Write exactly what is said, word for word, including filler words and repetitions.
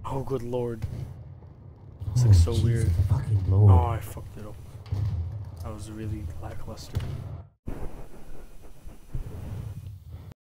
Oh, good lord. It's like so Jesus weird. fucking lord. Oh, I fucked it up. That was really lackluster.